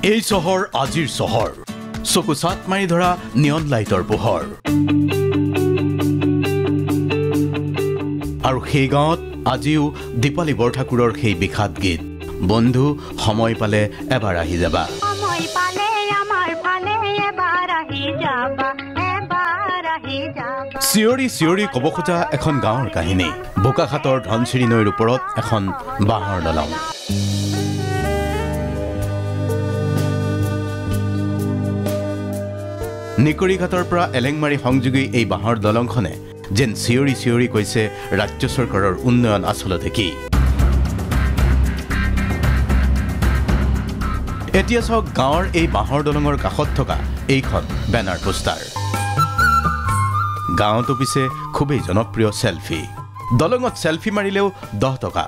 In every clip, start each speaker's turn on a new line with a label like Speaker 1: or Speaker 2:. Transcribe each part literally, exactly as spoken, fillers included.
Speaker 1: এই চহৰ আজিৰ চহৰ চকু চাট মাৰি ধৰা নিয়ন লাইটৰ পোহৰ আৰু সেই গাঁৱত আজিও দীপালী বৰঠাকুৰৰ সেই বিখ্যাত গীত বন্ধু সময় পালে এবাৰ আহি যাবা
Speaker 2: সময় পালে আমাৰ ফালে এবাৰ আহি যাবা এবাৰ আহি যাবা
Speaker 1: চিঞৰি চিঞৰি ক'ব খোজা এখন গাঁৱৰ কাহিনী বোকাখাটৰ ধনচিৰি নৈৰ ওপৰত এখন বাঁহৰ দলং নিকৰিঘাটৰ পৰা এলেংমাৰী সংযোগী এই বাঁহৰ দলংখনে যেন চিঞৰি চিঞৰি কৈছে ৰাজ্য চৰকাৰৰ উন্নয়ন আচলতে কি এতিয়া চাওক গাঁৱৰ এই বাঁহৰ দলঙৰ কাষত থকা এইখন বেনাৰ পোষ্টাৰ গাঁৱতো পিছে খুবেই জনপ্ৰিয় সেলফি দলঙত সেলফি মাৰিলেও দহ টকা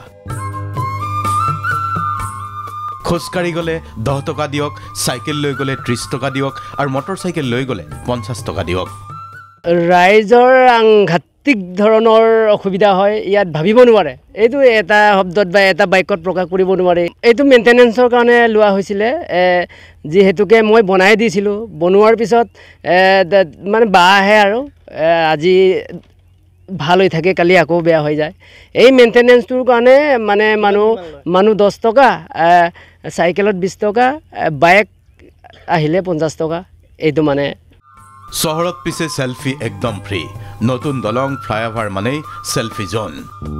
Speaker 1: খোজকাঢ়ি গ'লে দহ টকা দিয়ক চাইকেল লৈ গ'লে ত্ৰিছ টকা দিয়ক আৰু মটৰ চাইকেল লৈ গ'লে পঞ্চাছ টকা দিয়ক
Speaker 3: ৰাইজৰ সাংঘাতিক ধৰণৰ অসুবিধা হয় ইয়াত ভাবিব নোৱাৰে এইটো এটা শব্দত বা এটা বাইকত প্ৰকাশ কৰিব নোৱাৰে এইটো মেইনটেনেন্সৰ কাৰণে লোৱা হৈছিলে যিহেতুকে মই বনাই দিছিলোঁ বনোৱাৰ পিছত মানে বাঁহ আহে আৰু আজি ভাল হৈ থাকে কালি আকৌ বেয়া হৈ যায় এই মেইনটেনেন্সটোৰ কাৰণে মানে মানুহ মানুহ দহ টকা চাইকেলত বিছ টকা বাইক আহিলে পঞ্চাছ টকা এইটো মানে
Speaker 1: চহৰত পিছে সেলফি একদম ফ্ৰী নতুন দলং ফ্লাইঅভাৰ মানেই সেলফি জোন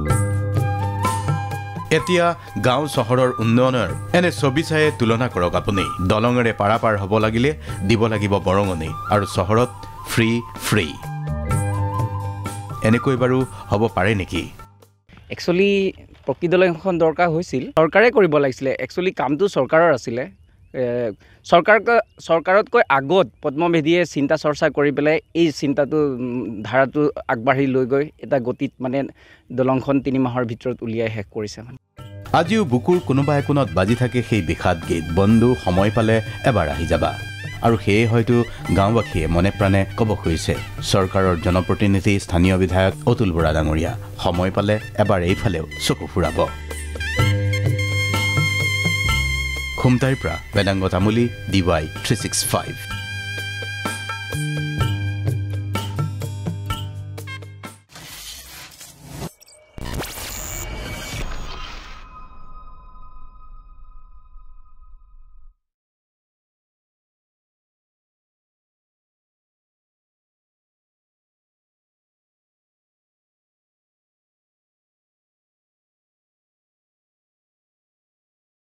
Speaker 1: এতিয়া গাঁও চহৰৰ উন্নয়নৰ এনে ছবি চাই তুলনা কৰক আপুনি দলঙেৰে পাৰাপাৰ হ'ব লাগিলে দিব লাগিব বৰঙণি আৰু চহৰত ফ্ৰী ফ্ৰী এনেকৈ বাৰু হ'ব পাৰে নেকি
Speaker 4: একচুৱেলি প্ৰকৃত দলংখন দৰকাৰ হৈছিল চৰকাৰে কৰিব লাগিছিলে একচুৱেলি কামটো চৰকাৰৰ আছিলে চৰকাৰ চৰকাৰতকৈ আগত পদ্মবেদীয়ে চিন্তা চৰ্চা কৰি পেলাই এই চিন্তাটো ধাৰাটো আগবাঢ়ি লৈ গৈ এটা গতিত মানে দলংখন তিনি মাহৰ ভিতৰত উলিয়াই শেষ কৰিছে মানে
Speaker 1: আজিও বুকুৰ কোনোবা একোণত বাজি থাকে সেই বিখ্যাত গীত বন্ধু সময় পালে এবাৰ আহি যাবা আৰু সেয়ে হয়তো গাঁওবাসীয়ে মনে প্ৰাণে ক'ব খুজিছে চৰকাৰৰ জনপ্ৰতিনিধি স্থানীয় বিধায়ক অতুল বৰা ডাঙৰীয়া সময় পালে এবাৰ এইফালেও চকু ফুৰাব খুমটাইৰ পৰা Bedang Tamuli D Y three six five